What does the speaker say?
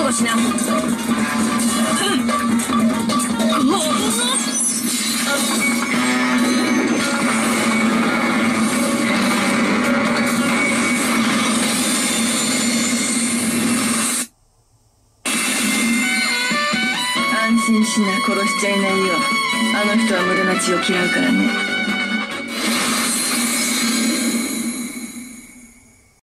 うしな。安心しな、殺しちゃいないよ。あの人は無駄な血を嫌うからね。